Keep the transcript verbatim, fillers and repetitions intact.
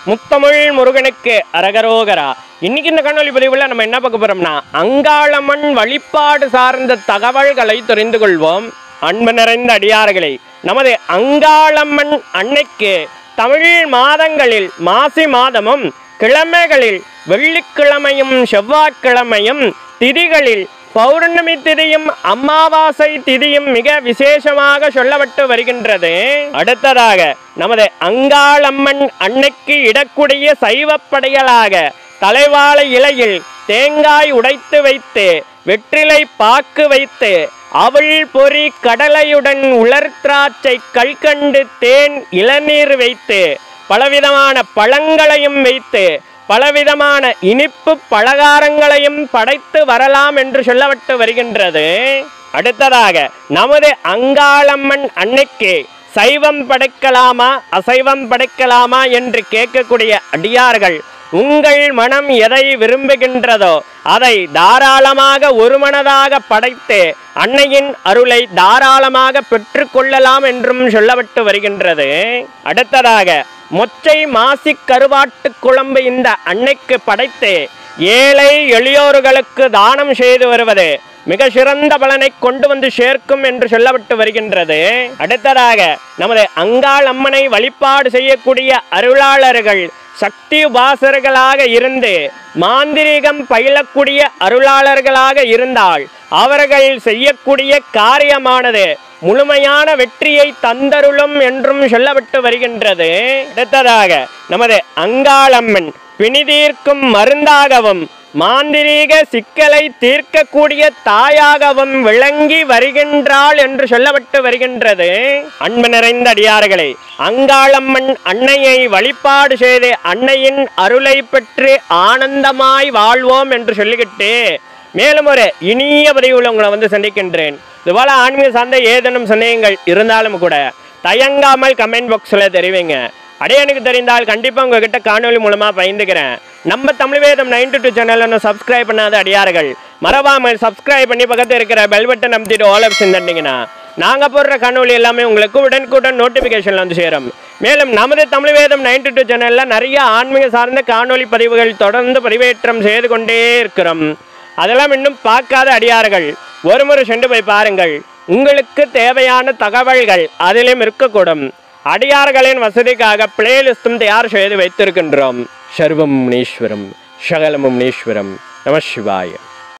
முத்தமிழ் முருகனுக்கு அரகரோகரா. இன்னைக்கு இந்த காணொலி பதிவுல நம்ம என்ன பார்க்க போறோம்னா, அங்காளம்மன் வழிபாடு சார்ந்த தகவல்களை தெரிந்து கொள்வோம். அன்பு நிறைந்த அடியார்களை, நமது அங்காளம்மன் அன்னைக்கு தமிழ் மாதங்களில் மாசி மாதமும் கிழமைகளில் வெள்ளிக்கிழமையும் செவ்வாய்க்கிழமையும் திதிகளில் பௌர்ணமி திதியும் அமாவாசை திதியும் மிக விசேஷமாக சொல்லப்பட்டு வருகின்றது. அடுத்ததாக நமது அங்காளம்மன் அன்னைக்கு இடக்கூடிய சைவப்படைகளாக தலைவாழை இலையில் தேங்காய் உடைத்து வைத்து வெற்றிலை பாக்கு வைத்து அவள் பொறி கடலையுடன் உலர் திராட்சை கல்கண்டு தேன் இளநீர் வைத்து பலவிதமான பழங்களையும் வைத்து பலவிதமான இனிப்பு பலகாரங்களையும் படைத்து வரலாம் என்று சொல்லப்பட்டு வருகின்றது. அடுத்ததாக நமது அங்காளம்மன் அன்னைக்கு சைவம் படைக்கலாமா அசைவம் படைக்கலாமா என்று கேட்கக்கூடிய அடியார்கள், உங்கள் மனம் எதை விரும்புகின்றதோ அதை தாராளமாக ஒருமனதாக படைத்து அன்னையின் அருளை தாராளமாக பெற்று கொள்ளலாம் என்றும் சொல்லப்பட்டு வருகின்றது. அடுத்ததாக மொச்சை மாசி கருவாட்டு குழம்பு இந்த அன்னைக்கு படைத்து ஏழை எளியோர்களுக்கு தானம் செய்து வருவது மிக சிறந்த பலனை கொண்டு வந்து சேர்க்கும் என்று சொல்லப்பட்டு வருகின்றது. அடுத்ததாக நமது அங்காளம்மனை வழிபாடு செய்யக்கூடிய அருளாளர்கள் சக்தி உபாசகர்களாக இருந்து மாந்திரீகம் பயிலக்கூடிய அருளாளர்களாக இருந்தால் அவர்கள் செய்யக்கூடிய காரியமானது முழுமையான வெற்றியை தந்தருளும் என்றும் சொல்லப்பட்டு வருகின்றது. அடுத்ததாக நமது அங்காளம்மன் பிணிதீர்க்கும் மருந்தாகவும் மாந்திரீக சிக்கலை தீர்க்கக்கூடிய தாயாகவும் விளங்கி வருகின்றாள் என்று சொல்லப்பட்டு வருகின்றது. அன்பு நிறைந்த அடியார்களை, அங்காளம்மன் அன்னையை வழிபாடு செய்து அன்னையின் அருளை பெற்று ஆனந்தமாய் வாழ்வோம் என்று சொல்லிக்கிட்டு மேலும் ஒரு இனிய பதிவுள்ள உங்களை வந்து சந்திக்கின்றேன். இதுபோல ஆன்மீக சார்ந்த ஏதேனும் சந்தேகங்கள் இருந்தாலும் கூட தயங்காமல் கமெண்ட் பாக்ஸில் தெரிவிங்க. அடைய எனக்கு தெரிந்தால் கண்டிப்பாக உங்ககிட்ட காணொலி மூலமாக பகிர்ந்துக்கிறேன். நம்ம Tamil Vedam ninety two channel ஒன்று சப்ஸ்கிரைப் பண்ணாத அடியார்கள் மறவாமல் சப்ஸ்கிரைப் பண்ணி பக்கத்தில் இருக்கிற பெல் பட்டன் அமுத்திட்டு ஆல் ஆப்ஷன் தட்டிங்கன்னா நாங்கள் போடுற காணொலி எல்லாமே உங்களுக்கு உடனுக்குடன் நோட்டிஃபிகேஷனில் வந்து சேரும். மேலும் நமது தமிழ் வேதம் நைன்டி டூ சேனலில் நிறைய ஆன்மீக சார்ந்த காணொலி பதிவுகள் தொடர்ந்து பதிவேற்றம் செய்து கொண்டே இருக்கிறோம். அதெல்லாம் இன்னும் பார்க்காத அடியார்கள் ஒரு முறை சென்று போய் பாருங்கள். உங்களுக்கு தேவையான தகவல்கள் அதிலும் இருக்கக்கூடும். அடியார்களின் வசதிக்காக பிளேலிஸ்டும் தயார் செய்து வைத்திருக்கின்றோம். சர்வம் முனீஸ்வரம் சகலமும் முனீஸ்வரம். நம சிவாய.